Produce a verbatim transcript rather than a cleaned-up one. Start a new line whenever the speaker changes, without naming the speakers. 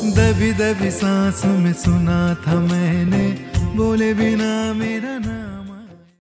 दबी दबी सांसों में सुना था मैंने, बोले बिना मेरा नाम।